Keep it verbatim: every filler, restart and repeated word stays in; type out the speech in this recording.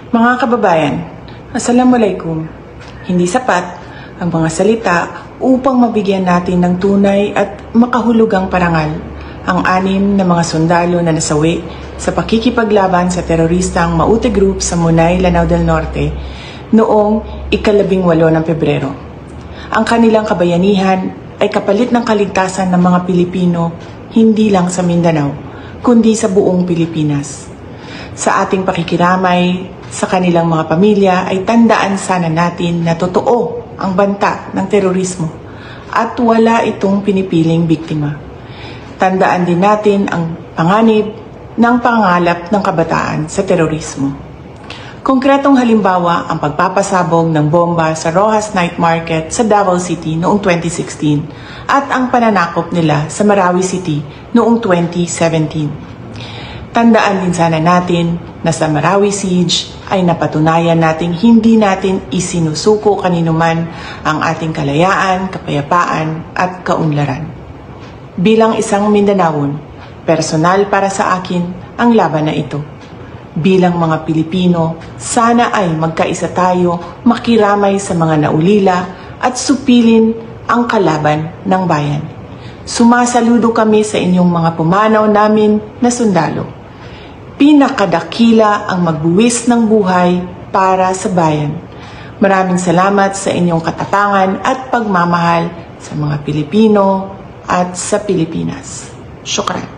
Mga kababayan, Assalamualaikum. Hindi sapat ang mga salita upang mabigyan natin ng tunay at makahulugang parangal ang anim na mga sundalo na nasawi sa pakikipaglaban sa teroristang Maute Group sa Munay, Lanao del Norte noong ikalabing walo ng Pebrero. Ang kanilang kabayanihan ay kapalit ng kaligtasan ng mga Pilipino hindi lang sa Mindanao, kundi sa buong Pilipinas. Sa ating pakikiramay sa kanilang mga pamilya ay tandaan sana natin na totoo ang banta ng terorismo at wala itong pinipiling biktima. Tandaan din natin ang panganib ng pangalap ng kabataan sa terorismo. Konkretong halimbawa ang pagpapasabog ng bomba sa Rojas Night Market sa Davao City noong twenty sixteen at ang pananakop nila sa Marawi City noong twenty seventeen. Tandaan din sana natin na sa Marawi Siege ay napatunayan nating hindi natin isinusuko kaninuman ang ating kalayaan, kapayapaan at kaunlaran. Bilang isang Mindanaon, personal para sa akin ang laban na ito. Bilang mga Pilipino, sana ay magkaisa tayo makiramay sa mga naulila at supilin ang kalaban ng bayan. Sumasaludo kami sa inyong mga pumanaw namin na sundalo. Pinakadakila ang magbuwis ng buhay para sa bayan. Maraming salamat sa inyong katapangan at pagmamahal sa mga Pilipino at sa Pilipinas. Syukran.